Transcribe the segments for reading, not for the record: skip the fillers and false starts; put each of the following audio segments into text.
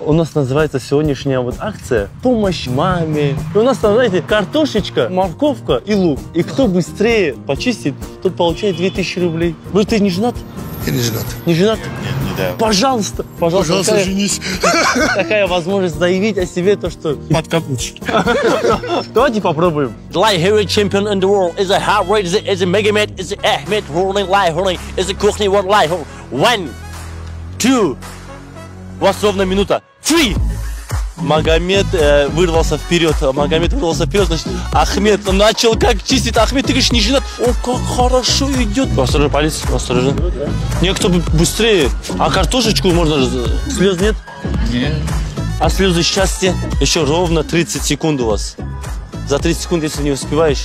У нас называется сегодняшняя вот акция «Помощь маме». И у нас там, знаете, картошечка, морковка и лук. И кто быстрее почистит, тот получает 2000 рублей. Вы, ты не женат? Я не женат. Не женат? Нет, не да. Пожалуйста, Пожалуйста, женись. Такая возможность заявить о себе, то что... Подкапучки. Давайте попробуем. Light heavyweight champion in the world is a hard weight, is it Megamed, is it Ahmed rolling light hurling, is it Kuchni one light hurling. 1, 2. У вас ровно минута. 3. Магомед вырвался вперед. Значит, Ахмед начал как чистить. Ахмед, ты говоришь, не женат. О, как хорошо идет. Осторожно, палец, осторожно. Некто быстрее. А картошечку можно... Слез нет? Нет. А слезы счастья? Еще ровно 30 секунд у вас. За 30 секунд, если не успеваешь.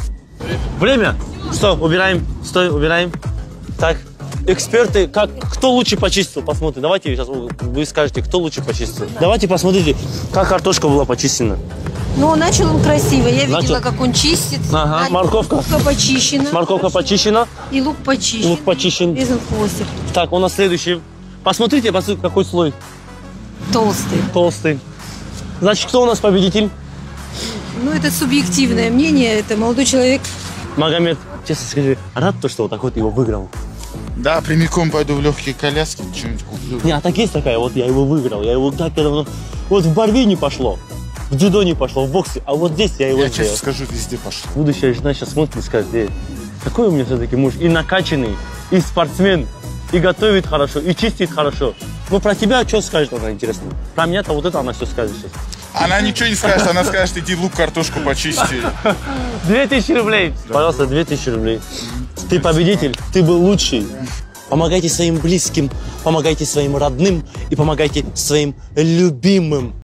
Время. Стой, убираем. Стой, убираем. Так. Эксперты, кто лучше почистил, посмотрим. Давайте сейчас вы скажете, кто лучше почистил. Давайте посмотрите, как картошка была почищена. Ну, начал он красиво. Я видела, как он чистит. Ага. Морковка. Морковка почищена. Морковка почищена. И лук почищен. Лук почищен. Резан хвостик. Так, у нас следующий. Посмотрите, какой слой. Толстый. Толстый. Значит, кто у нас победитель? Ну, это субъективное мнение. Это молодой человек. Магомед, честно скажи, рад то, что вот так вот его выиграл? Да, прямиком пойду в легкие коляски, что-нибудь куплю. Не, а так есть такая, вот я его выиграл, я его так, вот в борьбе не пошло, в дзюдо не пошло, в боксе, а вот здесь я его Я сделал. честно скажу, везде пошло. Будущая жена сейчас смотрит и скажет, какой у меня все-таки муж, и накачанный, и спортсмен, и готовит хорошо, и чистит хорошо. Ну, про тебя что скажет она, интересно? Про меня-то вот это она все скажет сейчас. Она ничего не скажет, она скажет, иди лук, картошку почисти. 2000 рублей. Пожалуйста, 2000 рублей. Ты победитель, ты был лучший. Помогайте своим близким, помогайте своим родным и помогайте своим любимым.